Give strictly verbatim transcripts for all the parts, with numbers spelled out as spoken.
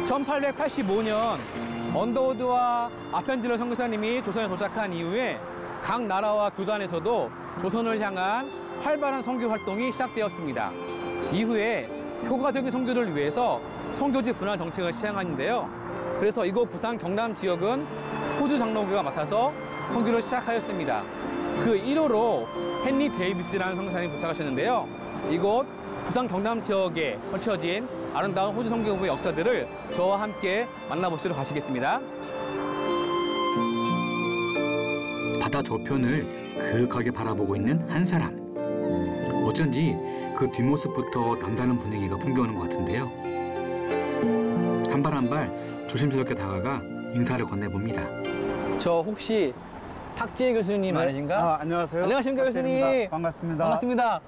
천팔백팔십오 년 언더우드와 아펜젤러 선교사님이 조선에 도착한 이후에 각 나라와 교단에서도 조선을 향한 활발한 선교 활동이 시작되었습니다. 이후에 효과적인 선교를 위해서 선교지 분할 정책을 시행하는데요. 그래서 이곳 부산 경남 지역은 호주 장로교가 맡아서 선교를 시작하였습니다. 그 일 호로 헨리 데이비스라는 선교사님이 도착하셨는데요. 이곳 부산 경남 지역에 펼쳐진 아름다운 호주 선교부의 역사들을 저와 함께 만나보시러 가시겠습니다. 바다 저편을 그윽하게 바라보고 있는 한 사람. 어쩐지 그 뒷모습부터 남다른 분위기가 풍겨오는 것 같은데요. 한 발 한 발 조심스럽게 다가가 인사를 건네봅니다. 저 혹시 탁지혜 교수님 네. 아니신가? 아, 안녕하세요. 안녕하십니까, 교수님. 반갑습니다. 반갑습니다.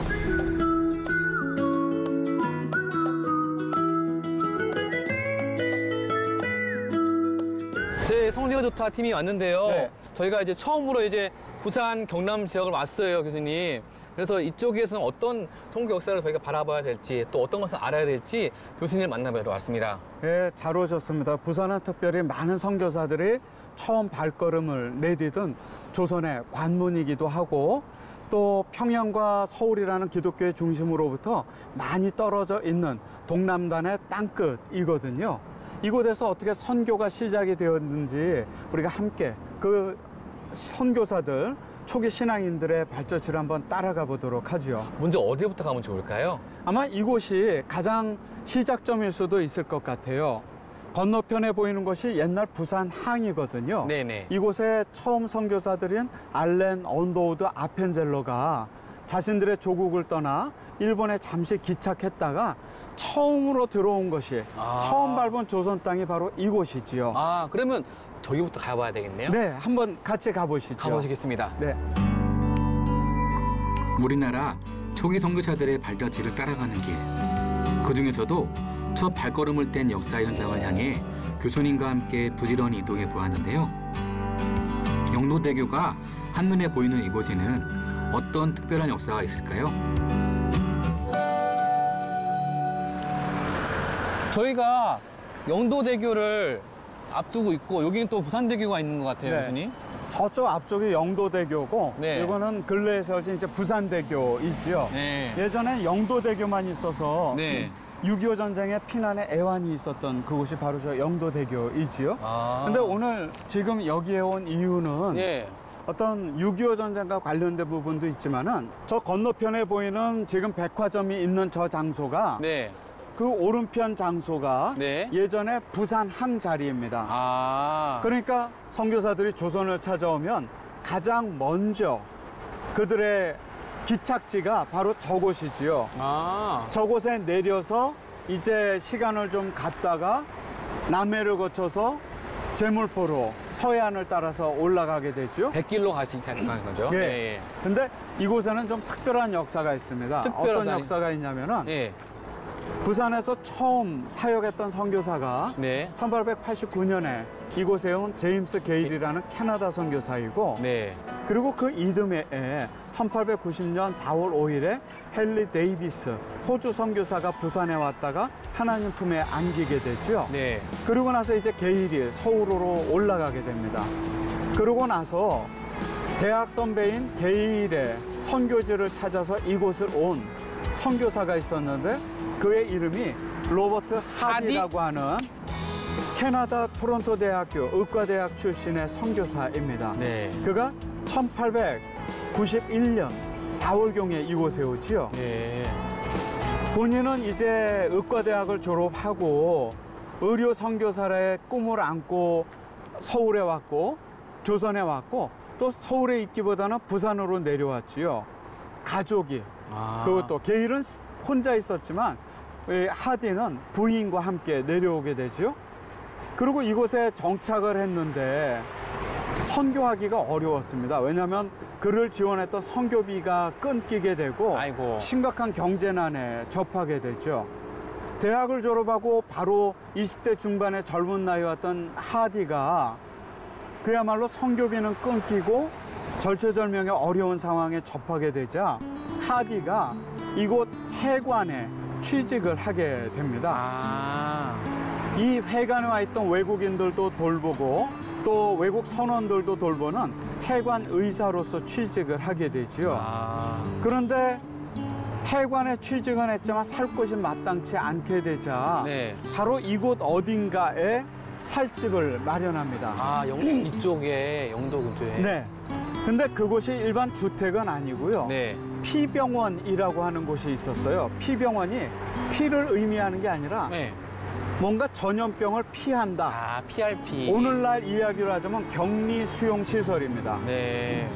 제 성대가 좋다 팀이 왔는데요. 네. 저희가 이제 처음으로 이제 부산 경남 지역을 왔어요, 교수님. 그래서 이쪽에서는 어떤 선교 역사를 저희가 바라봐야 될지 또 어떤 것을 알아야 될지 교수님을 만나뵈러 왔습니다. 네, 잘 오셨습니다. 부산은 특별히 많은 선교사들이 처음 발걸음을 내디딘 조선의 관문이기도 하고 또 평양과 서울이라는 기독교의 중심으로부터 많이 떨어져 있는 동남단의 땅끝이거든요. 이곳에서 어떻게 선교가 시작이 되었는지 우리가 함께 그 선교사들, 초기 신앙인들의 발자취를 한번 따라가 보도록 하죠. 먼저 어디부터 가면 좋을까요? 아마 이곳이 가장 시작점일 수도 있을 것 같아요. 건너편에 보이는 것이 옛날 부산항이거든요. 네네. 이곳에 처음 선교사들인 알렌 언더우드 아펜젤러가 자신들의 조국을 떠나 일본에 잠시 기착했다가 처음으로 들어온 것이 아. 처음 밟은 조선 땅이 바로 이곳이지요. 아, 그러면 저기부터 가봐야 되겠네요? 네, 한번 같이 가보시죠. 가보시겠습니다. 네. 우리나라 초기 선교사들의 발자취를 따라가는 길. 그중에서도 첫 발걸음을 뗀 역사 현장을 향해 교수님과 함께 부지런히 이동해 보았는데요. 영도대교가 한눈에 보이는 이곳에는 어떤 특별한 역사가 있을까요? 저희가 영도대교를 앞두고 있고 여기는 또 부산대교가 있는 것 같아요, 네. 교수님. 저쪽 앞쪽이 영도대교고 네. 이거는 근래에 세워진 이제 부산대교이지요. 네. 예전에 영도대교만 있어서 네. 육이오 전쟁의 피난의 애환이 있었던 그곳이 바로 저 영도대교이지요. 아. 근데 오늘 지금 여기에 온 이유는 예. 어떤 육이오 전쟁과 관련된 부분도 있지만은 저 건너편에 보이는 지금 백화점이 있는 저 장소가 네. 그 오른편 장소가 네. 예전에 부산항 자리입니다. 아. 그러니까 선교사들이 조선을 찾아오면 가장 먼저 그들의 기착지가 바로 저곳이지요. 아. 저곳에 내려서 이제 시간을 좀 갔다가 남해를 거쳐서 제물포로 서해안을 따라서 올라가게 되죠. 백길로 가시는 거죠? 예. 예. 근데 이곳에는 좀 특별한 역사가 있습니다. 특별하다니. 어떤 역사가 있냐면은 예. 부산에서 처음 사역했던 선교사가 네. 천팔백팔십구 년에 이곳에 온 제임스 게일이라는 캐나다 선교사이고 네. 그리고 그 이듬해에 천팔백구십 년 사월 오일에 헨리 데이비스 호주 선교사가 부산에 왔다가 하나님 품에 안기게 되죠. 네. 그러고 나서 이제 게일이 서울로 올라가게 됩니다. 그러고 나서 대학 선배인 게일의 선교지를 찾아서 이곳을 온 선교사가 있었는데 그의 이름이 로버트 하디라고 하는 캐나다 토론토 대학교 의과대학 출신의 선교사입니다. 네. 그가 천팔백구십일 년 사월경에 이곳에 오지요. 예. 본인은 이제 의과대학을 졸업하고 의료 선교사의 꿈을 안고 서울에 왔고 조선에 왔고 또 서울에 있기보다는 부산으로 내려왔지요. 가족이. 아. 그리고 또 게일은 혼자 있었지만 이 하디는 부인과 함께 내려오게 되죠. 그리고 이곳에 정착을 했는데 선교하기가 어려웠습니다. 왜냐하면 그를 지원했던 선교비가 끊기게 되고 아이고. 심각한 경제난에 접하게 되죠. 대학을 졸업하고 바로 이십 대 중반의 젊은 나이였던 하디가 그야말로 선교비는 끊기고 절체절명의 어려운 상황에 접하게 되자 하디가 이곳 해관에 취직을 하게 됩니다. 아. 이 회관에 와 있던 외국인들도 돌보고 또 외국 선원들도 돌보는 해관 의사로서 취직을 하게 되지요. 아. 그런데 해관에 취직은 했지만 살 곳이 마땅치 않게 되자 네. 바로 이곳 어딘가에 살 집을 마련합니다. 아, 영, 이쪽에 영도 근처에. 네. 근데 그곳이 일반 주택은 아니고요. 네. 피병원이라고 하는 곳이 있었어요. 피병원이 피를 의미하는 게 아니라 네. 뭔가 전염병을 피한다. 아, 피알피. 오늘날 이야기로 하자면 격리 수용 시설입니다. 네.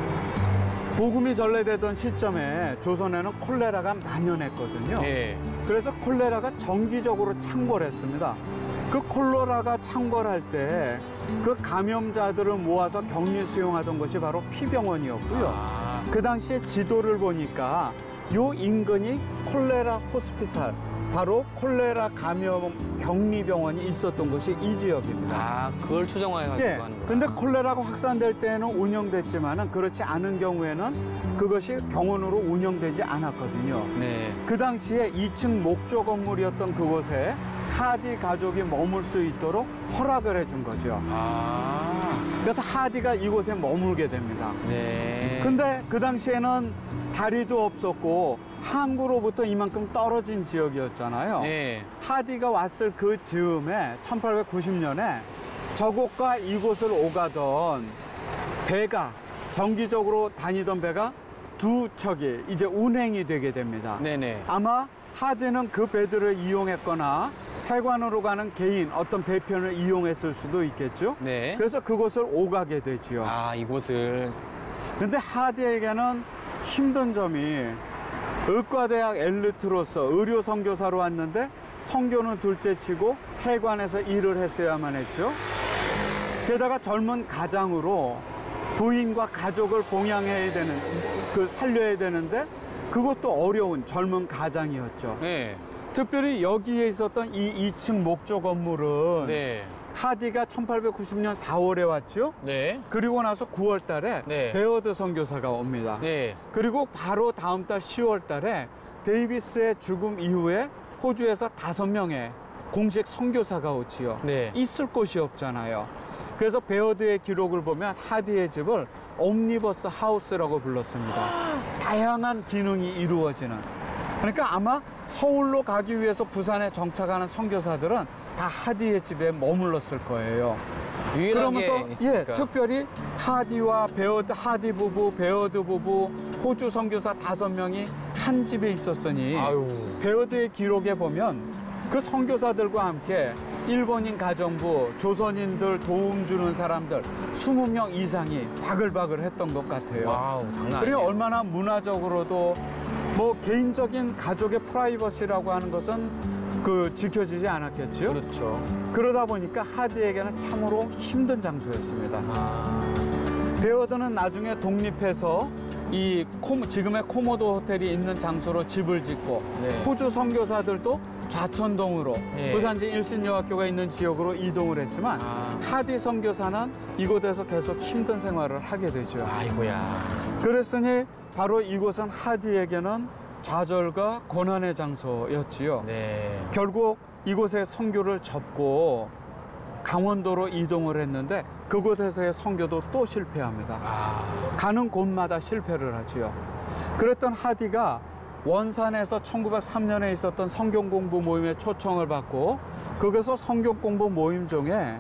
복음이 전래되던 시점에 조선에는 콜레라가 만연했거든요. 네. 그래서 콜레라가 정기적으로 창궐했습니다. 그 콜레라가 창궐할 때 그 감염자들을 모아서 격리 수용하던 것이 바로 피병원이었고요. 아. 그 당시에 지도를 보니까 요 인근이 콜레라 호스피탈, 바로 콜레라 감염 격리병원이 있었던 곳이 이 지역입니다. 아, 그걸 추정해가지고 예. 하는구나. 근데 콜레라가 확산될 때는 운영됐지만은 그렇지 않은 경우에는 그것이 병원으로 운영되지 않았거든요. 네. 그 당시에 이 층 목조 건물이었던 그곳에 하디 가족이 머물 수 있도록 허락을 해준 거죠. 아. 그래서 하디가 이곳에 머물게 됩니다. 네. 근데 그 당시에는 다리도 없었고 항구로부터 이만큼 떨어진 지역이었잖아요. 네. 하디가 왔을 그 즈음에 천팔백구십 년에 저곳과 이곳을 오가던 배가, 정기적으로 다니던 배가 두 척이 이제 운행이 되게 됩니다. 네네. 아마 하디는 그 배들을 이용했거나 해관으로 가는 개인 어떤 배편을 이용했을 수도 있겠죠. 네. 그래서 그곳을 오가게 되지요. 아, 이곳을. 근데 하디에게는 힘든 점이 의과대학 엘리트로서 의료 선교사로 왔는데 선교는 둘째치고 해관에서 일을 했어야만 했죠. 게다가 젊은 가장으로 부인과 가족을 봉양해야 되는, 그 살려야 되는데 그것도 어려운 젊은 가장이었죠. 네. 특별히 여기에 있었던 이 이 층 목조 건물은 네. 하디가 천팔백구십 년 사월에 왔죠. 네. 그리고 나서 구월 달에 네. 베어드 선교사가 옵니다. 네. 그리고 바로 다음 달 시월 달에 데이비스의 죽음 이후에 호주에서 다섯 명의 공식 선교사가 오지요. 네. 있을 곳이 없잖아요. 그래서 베어드의 기록을 보면 하디의 집을 옴니버스 하우스라고 불렀습니다. 다양한 기능이 이루어지는. 그러니까 아마 서울로 가기 위해서 부산에 정착하는 선교사들은 다 하디의 집에 머물렀을 거예요. 유일하게 그러면서 예, 있으니까. 특별히 하디와 베어드, 하디 부부, 베어드 부부, 호주 선교사 다섯 명이 한 집에 있었으니 아유. 베어드의 기록에 보면 그 선교사들과 함께 일본인 가정부, 조선인들 도움 주는 사람들 이십 명 이상이 바글바글 했던 것 같아요. 와우, 장난 그리고 아니에요. 얼마나 문화적으로도 뭐 개인적인 가족의 프라이버시라고 하는 것은 그 지켜지지 않았겠지요. 그렇죠. 그러다 보니까 하디에게는 참으로 힘든 장소였습니다. 아. 베어드는 나중에 독립해서 이 코, 지금의 코모도 호텔이 있는 장소로 집을 짓고 네. 호주 선교사들도 좌천동으로 예. 부산지 일신여학교가 있는 지역으로 이동을 했지만 아. 하디 선교사는 이곳에서 계속 힘든 생활을 하게 되죠. 아이고야. 그랬으니 바로 이곳은 하디에게는 좌절과 고난의 장소였지요. 네. 결국 이곳에 선교를 접고 강원도로 이동을 했는데 그곳에서의 선교도 또 실패합니다. 아. 가는 곳마다 실패를 하지요. 그랬던 하디가 원산에서 천구백삼 년에 있었던 성경 공부 모임에 초청을 받고 거기서 성경 공부 모임 중에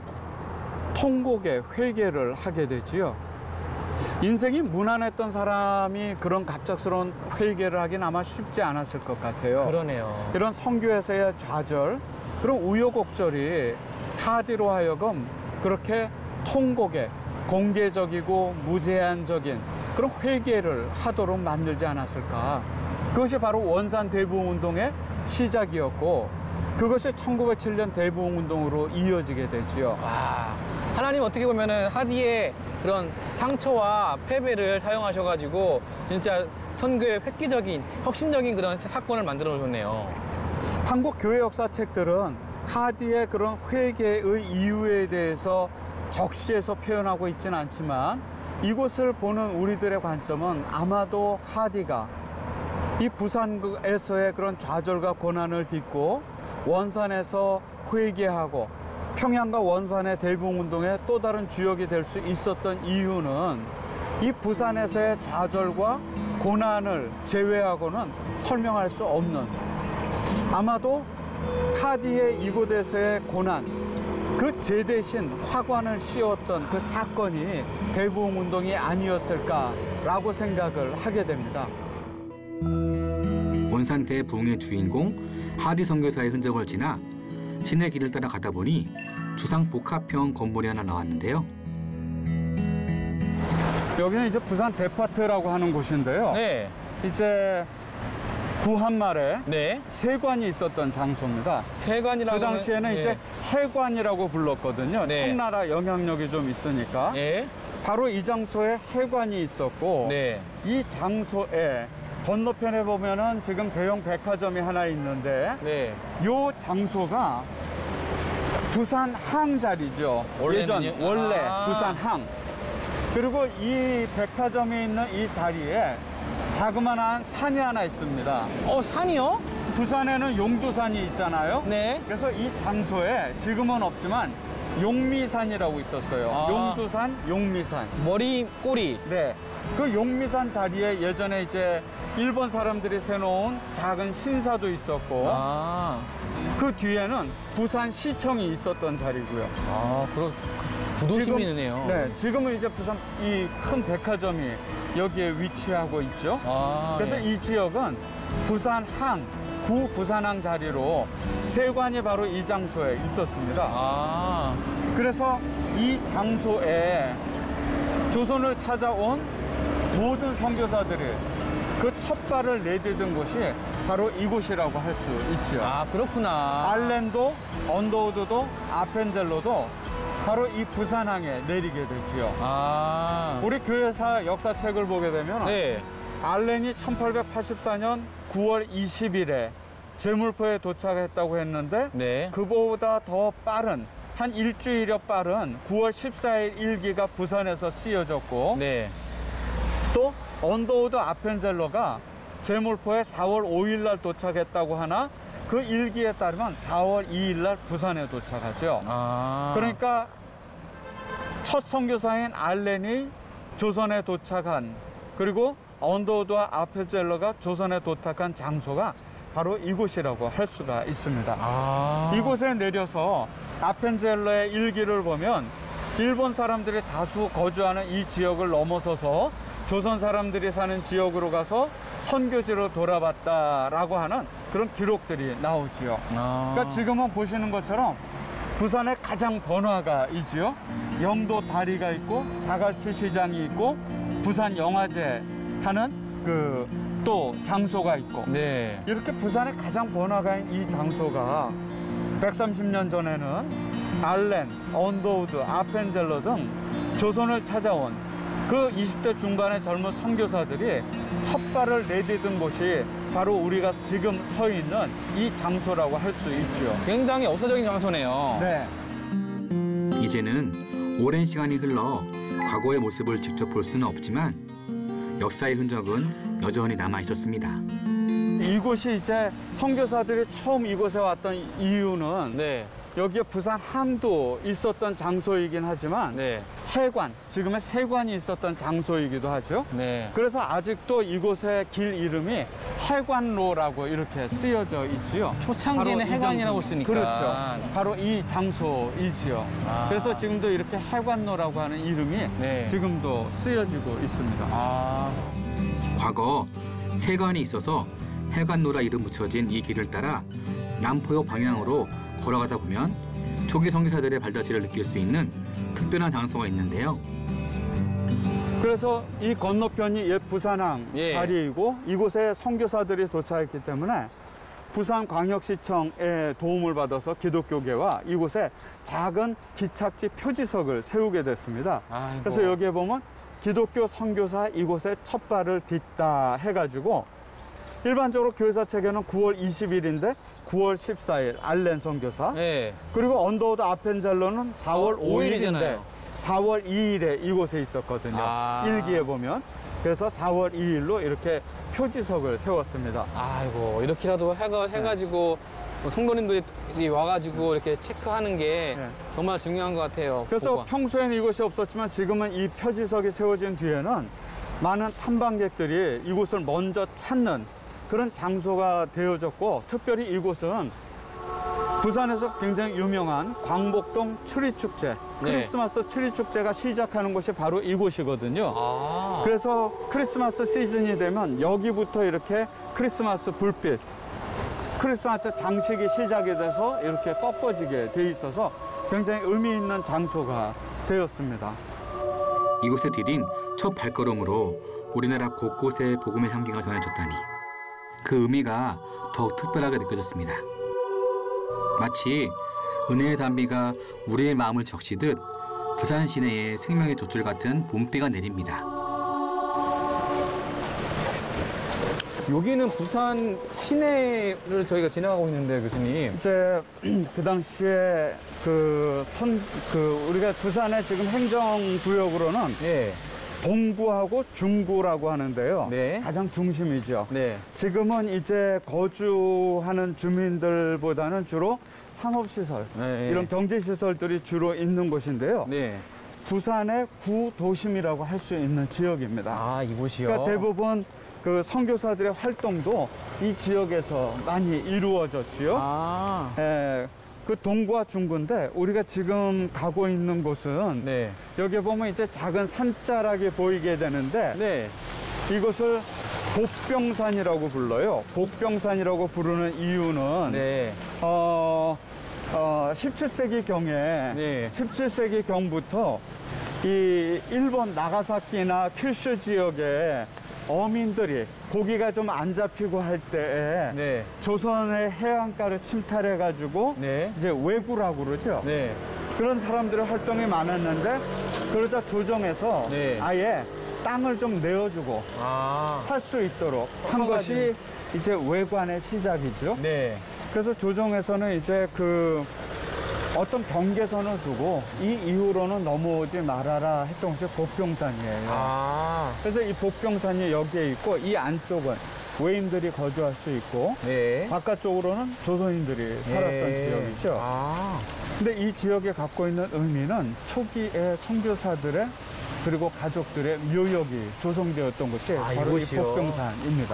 통곡의 회개를 하게 되지요. 인생이 무난했던 사람이 그런 갑작스러운 회개를 하긴 아마 쉽지 않았을 것 같아요. 그러네요. 이런 선교에서의 좌절, 그런 우여곡절이 하디로 하여금 그렇게 통곡에 공개적이고 무제한적인 그런 회개를 하도록 만들지 않았을까. 그것이 바로 원산 대부흥운동의 시작이었고 그것이 천구백칠 년 대부흥운동으로 이어지게 되지요. 와. 하나님 어떻게 보면은 하디의 그런 상처와 패배를 사용하셔가지고 진짜 선교의 획기적인, 혁신적인 그런 사건을 만들어 놓으셨네요. 한국 교회 역사책들은 하디의 그런 회개의 이유에 대해서 적시해서 표현하고 있지는 않지만 이곳을 보는 우리들의 관점은 아마도 하디가 이 부산에서의 그런 좌절과 고난을 딛고 원산에서 회개하고 평양과 원산의 대북운동의 또 다른 주역이 될 수 있었던 이유는 이 부산에서의 좌절과 고난을 제외하고는 설명할 수 없는, 아마도 하디의 이곳에서의 고난, 그 제 대신 화관을 씌웠던 그 사건이 대북운동이 아니었을까라고 생각을 하게 됩니다. 원산 대부흥의 주인공 하디 선교사의 흔적을 지나 신의 길을 따라 가다 보니 주상 복합형 건물이 하나 나왔는데요. 여기는 이제 부산 데파트라고 하는 곳인데요. 네. 이제 구한말에 네. 세관이 있었던 장소입니다. 세관이라고 그 당시에는 하면, 이제 해관이라고 불렀거든요. 네. 청나라 영향력이 좀 있으니까. 예. 바로 이 장소에 해관이 있었고, 네. 이 장소에 건너편에 보면은 지금 대형 백화점이 하나 있는데, 네. 요 장소가 부산 항 자리죠. 예전 원래는요? 원래 아. 부산 항. 그리고 이 백화점이 있는 이 자리에 자그마한 산이 하나 있습니다. 어, 산이요? 부산에는 용두산이 있잖아요. 네. 그래서 이 장소에 지금은 없지만 용미산이라고 있었어요. 아. 용두산, 용미산. 머리, 꼬리. 네. 그 용미산 자리에 예전에 이제 일본 사람들이 세놓은 작은 신사도 있었고, 아. 그 뒤에는 부산 시청이 있었던 자리고요. 아, 그렇, 구도심이네요. 네, 지금은 이제 부산 이 큰 백화점이 여기에 위치하고 있죠. 아, 그래서 예. 이 지역은 부산항, 구 부산항 자리로 세관이 바로 이 장소에 있었습니다. 아. 그래서 이 장소에 조선을 찾아온 모든 선교사들이 그 첫 발을 내디딘 곳이 바로 이곳이라고 할 수 있죠. 아, 그렇구나. 알렌도, 언더우드도, 아펜젤로도 바로 이 부산항에 내리게 되지요. 아. 우리 교회사 역사책을 보게 되면 네. 알렌이 천팔백팔십사 년 구월 이십일에 제물포에 도착했다고 했는데, 네. 그보다 더 빠른, 한 일주일여 빠른 구월 십사일 일기가 부산에서 쓰여졌고, 네. 또 언더우드 아펜젤러가 제물포에 사월 오일 날 도착했다고 하나 그 일기에 따르면 사월 이일 날 부산에 도착하죠. 아. 그러니까 첫 선교사인 알렌이 조선에 도착한, 그리고 언더우드와 아펜젤러가 조선에 도착한 장소가 바로 이곳이라고 할 수가 있습니다. 아. 이곳에 내려서 아펜젤러의 일기를 보면 일본 사람들이 다수 거주하는 이 지역을 넘어서서 조선 사람들이 사는 지역으로 가서 선교지로 돌아봤다라고 하는 그런 기록들이 나오지요. 아. 그러니까 지금은 보시는 것처럼 부산에 가장 번화가 있지요. 영도 다리가 있고 자갈치 시장이 있고 부산 영화제 하는 그 또 장소가 있고, 네. 이렇게 부산의 가장 번화가인 이 장소가 백삼십 년 전에는 알렌, 언더우드, 아펜젤러 등 조선을 찾아온 그 이십 대 중반의 젊은 선교사들이 첫 발을 내디딘 곳이 바로 우리가 지금 서 있는 이 장소라고 할 수 있죠. 굉장히 역사적인 장소네요. 네. 이제는 오랜 시간이 흘러 과거의 모습을 직접 볼 수는 없지만 역사의 흔적은 여전히 남아 있었습니다. 이곳이 이제 선교사들이 처음 이곳에 왔던 이유는 네. 여기에 부산 항도 있었던 장소이긴 하지만 네. 해관, 지금의 세관이 있었던 장소이기도 하죠. 네. 그래서 아직도 이곳의 길 이름이 해관로라고 이렇게 쓰여져 있지요. 초창기에는 바로 이 해관이라고 장소. 쓰니까. 그렇죠. 바로 이 장소이지요. 아. 그래서 지금도 이렇게 해관로라고 하는 이름이 네. 지금도 쓰여지고 있습니다. 아. 과거 세관이 있어서 해관로라 이름 붙여진 이 길을 따라 남포역 방향으로 걸어가다 보면 초기 선교사들의 발자취를 느낄 수 있는 특별한 장소가 있는데요. 그래서 이 건너편이 옛 부산항 예. 자리이고 이곳에 선교사들이 도착했기 때문에 부산광역시청의 도움을 받아서 기독교계와 이곳에 작은 기착지 표지석을 세우게 됐습니다. 아이고. 그래서 여기에 보면 기독교 선교사 이곳에 첫 발을 딛다 해가지고 일반적으로 교회사 책에는 구월 이십일인데 구월 십사일 알렌 선교사, 네. 그리고 언더우드 아펜젤러는 사월 어, 오일인데 오일이잖아요. 사월 이일에 이곳에 있었거든요. 아. 일기에 보면. 그래서 사월 이일로 이렇게 표지석을 세웠습니다. 아이고, 이렇게라도 해가, 해가지고 성도님들이 와가지고 이렇게 체크하는 게 네. 정말 중요한 것 같아요. 그래서 보관. 평소에는 이곳이 없었지만 지금은 이 표지석이 세워진 뒤에는 많은 탐방객들이 이곳을 먼저 찾는 그런 장소가 되어졌고, 특별히 이곳은 부산에서 굉장히 유명한 광복동 추리축제, 네. 크리스마스 추리축제가 시작하는 곳이 바로 이곳이거든요. 아. 그래서 크리스마스 시즌이 되면 여기부터 이렇게 크리스마스 불빛, 크리스마스 장식이 시작이 돼서 이렇게 꺾어지게 돼 있어서 굉장히 의미 있는 장소가 되었습니다. 이곳에 디딘 첫 발걸음으로 우리나라 곳곳에 복음의 향기가 전해졌다니 그 의미가 더욱 특별하게 느껴졌습니다. 마치 은혜의 단비가 우리의 마음을 적시듯 부산 시내에 생명의 돛줄 같은 봄비가 내립니다. 여기는 부산 시내를 저희가 지나가고 있는데, 교수님. 이제 그 당시에 그 선, 그 우리가 부산의 지금 행정구역으로는 네. 동구하고 중구라고 하는데요. 네. 가장 중심이죠. 네. 지금은 이제 거주하는 주민들보다는 주로 상업시설, 네. 이런 경제시설들이 주로 있는 곳인데요. 네. 부산의 구도심이라고 할 수 있는 지역입니다. 아, 이곳이요? 그러니까 대부분 그 선교사들의 활동도 이 지역에서 많이 이루어졌지요. 아. 예, 그 동구와 중구인데 우리가 지금 가고 있는 곳은 네. 여기 보면 이제 작은 산자락이 보이게 되는데 네. 이곳을 복병산이라고 불러요. 복병산이라고 부르는 이유는 네. 어, 어, 십칠 세기 경에 네. 십칠 세기 경부터 이 일본 나가사키나 큐슈 지역에 어민들이 고기가 좀 안 잡히고 할 때에 네. 조선의 해안가를 침탈해 가지고 네. 이제 왜구라고 그러죠. 네. 그런 사람들의 활동이 많았는데 그러자 조정에서 네. 아예 땅을 좀 내어주고 아. 살 수 있도록 한 것이 이제 외관의 시작이죠. 네. 그래서 조정에서는 이제 그 어떤 경계선을 두고 이 이후로는 넘어오지 말아라 했던 것이 복병산이에요. 아. 그래서 이 복병산이 여기에 있고 이 안쪽은 외인들이 거주할 수 있고 네. 바깥쪽으로는 조선인들이 살았던 네. 지역이죠. 아. 근데 이 지역이 갖고 있는 의미는 초기에 선교사들의 그리고 가족들의 묘역이 조성되었던 것이 아, 바로 이곳이요? 이 복병산입니다.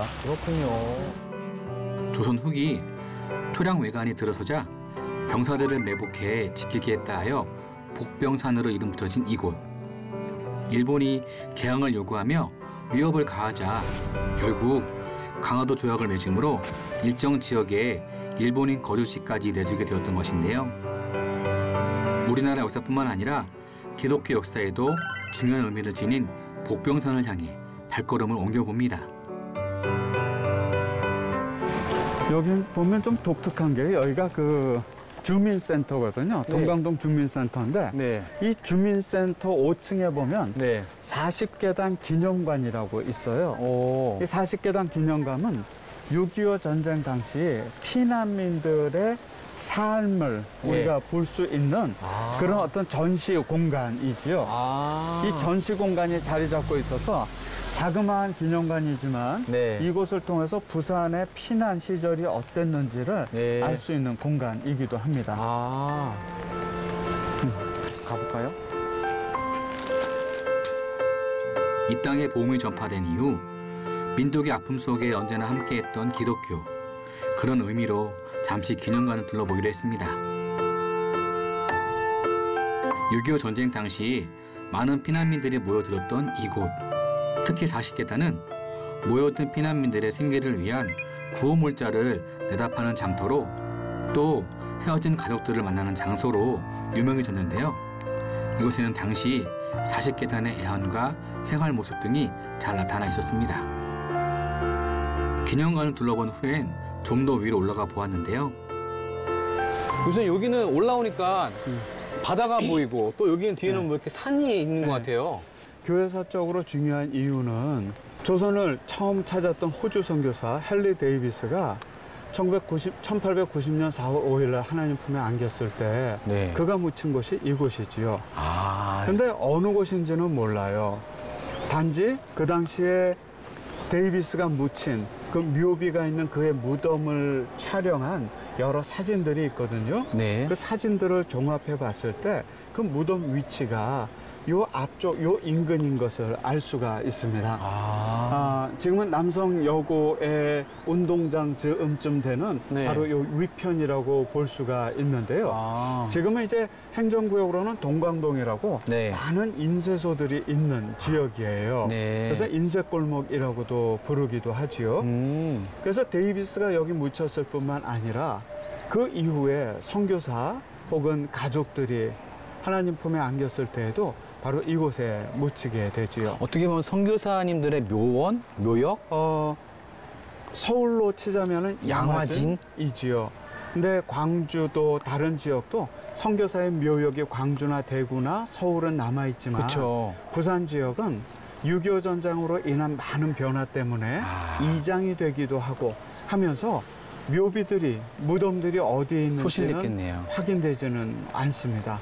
그렇군요. 조선 후기 초량 외관이 들어서자 병사들을 매복해 지키겠다 하여 복병산으로 이름 붙여진 이곳. 일본이 개항을 요구하며 위협을 가하자 결국 강화도 조약을 맺음으로 일정 지역에 일본인 거주지까지 내주게 되었던 것인데요. 우리나라 역사뿐만 아니라 기독교 역사에도 중요한 의미를 지닌 복병산을 향해 발걸음을 옮겨봅니다. 여기 보면 좀 독특한 게 여기가 그 주민센터거든요. 네. 동강동 주민센터인데 네. 이 주민센터 오 층에 보면 네. 사십 계단 기념관이라고 있어요. 오. 이 사십 계단 기념관은 육이오 전쟁 당시 피난민들의 삶을 예. 우리가 볼 수 있는 아. 그런 어떤 전시 공간이지요. 아. 이 전시 공간이 자리 잡고 있어서 자그마한 기념관이지만 네. 이곳을 통해서 부산의 피난 시절이 어땠는지를 네. 알 수 있는 공간이기도 합니다. 아. 음. 가볼까요? 이 땅에 복음이 전파된 이후 민족의 아픔 속에 언제나 함께했던 기독교. 그런 의미로 잠시 기념관을 둘러보기로 했습니다. 육이오 전쟁 당시 많은 피난민들이 모여들었던 이곳. 특히 사십 계단은 모여든 피난민들의 생계를 위한 구호물자를 내다파는 장터로 또 헤어진 가족들을 만나는 장소로 유명해졌는데요. 이곳에는 당시 사십 계단의 애환과 생활 모습 등이 잘 나타나 있었습니다. 기념관을 둘러본 후엔 좀 더 위로 올라가 보았는데요. 우선 여기는 올라오니까 음. 바다가 보이고 또 여기는 뒤에는 뭐 이렇게 산이 있는 것 네. 같아요. 교회사적으로 중요한 이유는 조선을 처음 찾았던 호주 선교사 헨리 데이비스가 천팔백구십 년 사월 오일 날 하나님 품에 안겼을 때 네. 그가 묻힌 곳이 이곳이지요. 아. 근데 어느 곳인지는 몰라요. 단지 그 당시에 데이비스가 묻힌 그 묘비가 있는 그의 무덤을 촬영한 여러 사진들이 있거든요. 네. 그 사진들을 종합해 봤을 때 그 무덤 위치가 요 앞쪽, 요 인근인 것을 알 수가 있습니다. 아. 아, 지금은 남성여고의 운동장 즈음쯤 되는 네. 바로 요 위편이라고 볼 수가 있는데요. 아. 지금은 이제 행정구역으로는 동광동이라고 네. 많은 인쇄소들이 있는 지역이에요. 네. 그래서 인쇄골목이라고도 부르기도 하지요. 음. 그래서 데이비스가 여기 묻혔을 뿐만 아니라 그 이후에 선교사 혹은 가족들이 하나님 품에 안겼을 때에도 바로 이곳에 묻히게 되지요. 어떻게 보면 선교사님들의 묘원, 묘역, 어, 서울로 치자면은 양화진? 양화진이지요. 근데 광주도 다른 지역도 선교사의 묘역이 광주나 대구나 서울은 남아있지만 그렇죠. 부산 지역은 육이오 전쟁으로 인한 많은 변화 때문에 아. 이장이 되기도 하고 하면서 묘비들이, 무덤들이 어디에 있는지는 소실됐겠네요. 확인되지는 않습니다.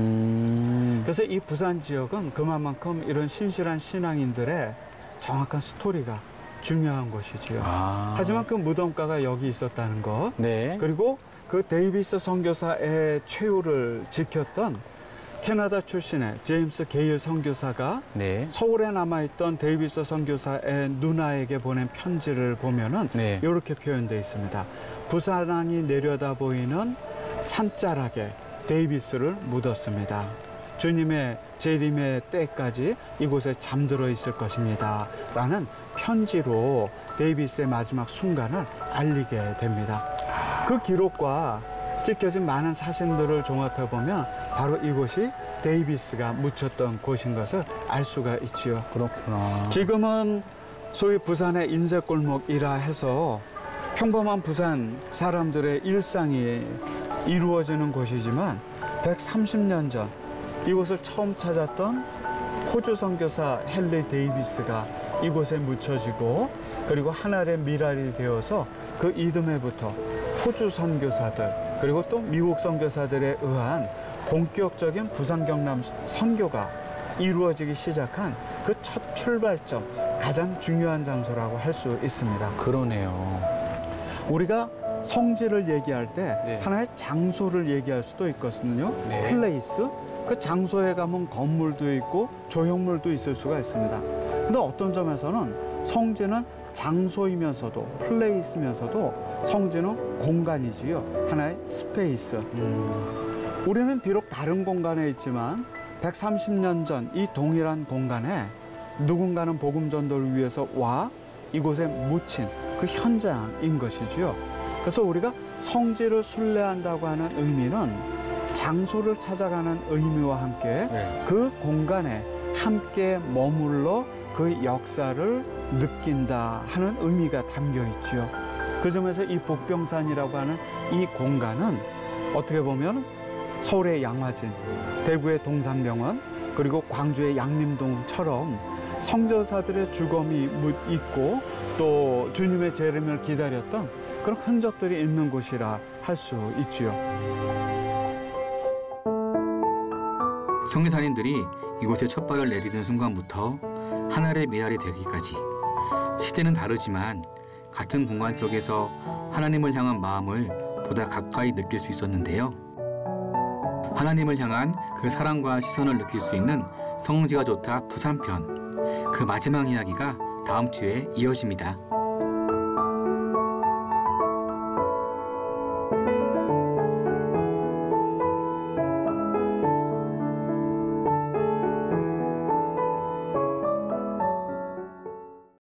음. 그래서 이 부산 지역은 그만큼 이런 신실한 신앙인들의 정확한 스토리가 중요한 곳이지요. 아. 하지만 그 무덤가가 여기 있었다는 것, 네. 그리고 그 데이비스 선교사의 최후를 지켰던 캐나다 출신의 제임스 게일 선교사가 네. 서울에 남아있던 데이비스 선교사의 누나에게 보낸 편지를 보면은 네. 이렇게 표현되어 있습니다. 부산항이 내려다 보이는 산자락에 데이비스를 묻었습니다. 주님의 재림의 때까지 이곳에 잠들어 있을 것입니다. 라는 편지로 데이비스의 마지막 순간을 알리게 됩니다. 그 기록과 찍혀진 많은 사진들을 종합해보면 바로 이곳이 데이비스가 묻혔던 곳인 것을 알 수가 있지요. 그렇구나. 지금은 소위 부산의 인쇄골목이라 해서 평범한 부산 사람들의 일상이 이루어지는 곳이지만 백삼십 년 전 이곳을 처음 찾았던 호주 선교사 헨리 데이비스가 이곳에 묻혀지고 그리고 하늘의 미랄이 되어서 그 이듬해부터 호주 선교사들 그리고 또 미국 선교사들에 의한 본격적인 부산 경남 선교가 이루어지기 시작한 그 첫 출발점, 가장 중요한 장소라고 할 수 있습니다. 그러네요. 우리가 성지를 얘기할 때 네. 하나의 장소를 얘기할 수도 있거든요. 네. 플레이스. 그 장소에 가면 건물도 있고 조형물도 있을 수가 있습니다. 근데 어떤 점에서는 성지는 장소이면서도 플레이스면서도 성지는 공간이지요. 하나의 스페이스. 음. 우리는 비록 다른 공간에 있지만 백삼십 년 전 이 동일한 공간에 누군가는 복음 전도를 위해서 와 이곳에 묻힌 그 현장인 것이지요. 그래서 우리가 성지를 순례한다고 하는 의미는 장소를 찾아가는 의미와 함께 네. 그 공간에 함께 머물러 그 역사를 느낀다 하는 의미가 담겨 있지요. 그 점에서 이 복병산이라고 하는 이 공간은 어떻게 보면 서울의 양화진, 대구의 동산병원, 그리고 광주의 양림동처럼 선교사들의 주검이 있고 또 주님의 재림을 기다렸던 그런 흔적들이 있는 곳이라 할 수 있지요. 선교사님들이 이곳에 첫 발을 내디딘 순간부터 하늘의 미랄이 되기까지 시대는 다르지만 같은 공간 속에서 하나님을 향한 마음을 보다 가까이 느낄 수 있었는데요. 하나님을 향한 그 사랑과 시선을 느낄 수 있는 성지가 좋다 부산편, 그 마지막 이야기가 다음 주에 이어집니다.